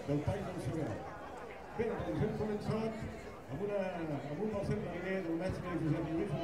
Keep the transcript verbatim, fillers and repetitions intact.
del tall del Sabel. Bé, doncs hem començat amb, una, amb un balsem mariner del mestre Josep Lluís